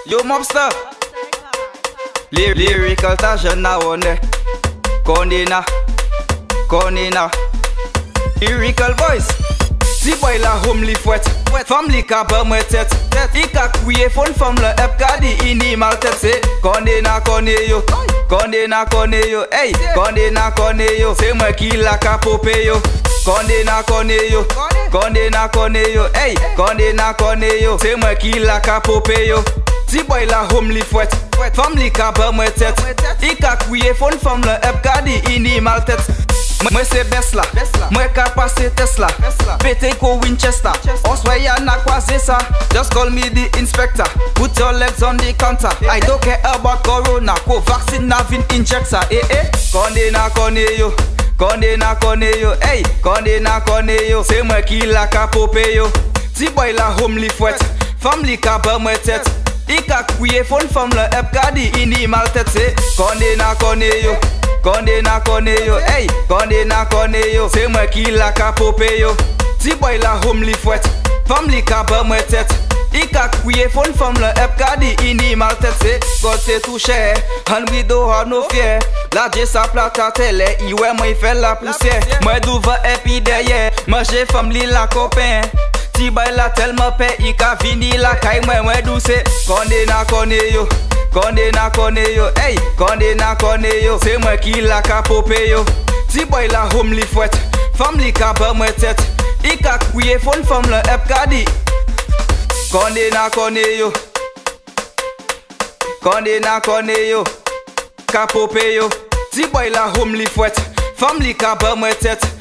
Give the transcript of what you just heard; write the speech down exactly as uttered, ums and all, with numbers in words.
Yo mobster Lyrical ta jeune na one Kondena Kondena Lyrical voice Si boy la homely fouet Family ka ba mwen tête I ka kouye fon fam le ep ka di ini mal tête Se Kondena kone yo Kondena kone yo Hey Kondena kone yo Se mwen ki la ka pope yo Kondena kone yo Kondena kone yo Hey Kondena kone yo Se mwen ki la ka pope yo Si boy la homely fouet Family ka ba mwen tête I ka kouye fon fam le ep ka di ini mal tête Moi c'est Besla, moi ka passe Tesla Pete ko Winchester, Oswaya na kwaze sa Just call me the inspector Put your legs on the counter I don't care about corona Ko vaccine na vin injector Eh eh Kondena kone yo Kondena kone yo Hey Kondena kone yo Se moi ki la ka pope yo Si boy la homely fouet Family ka ba mwen tête I ka kouye fon fam le ep ka di ini mal tête Se Kondena kone yo Kondena kone yo, hey, Kondena kone yo Se mwen ki la ka pope yo Si boy la homely fouet Family ka ba mwen tête I ka kouye fon fam le ep ka di ini mal tête Se God se touche And we don't have no fear La je sa plata tele Iwe mwen fe la poussière Mwen douva epi derrière Manje family la copain Si boy la tel me pe I ka vini la kay mwen mwen douce Kondena kone yo Kondena kone yo, hey, Kondena kone yo Se mwen ki la ka pope yo Si boy la homely fouet Family ka ba mwen tête I ka kouye fon fam le ep ka di Kondena kone yo Kondena kone yo Ka pope yo Si boy la homely fouet Family ka ba mwen tête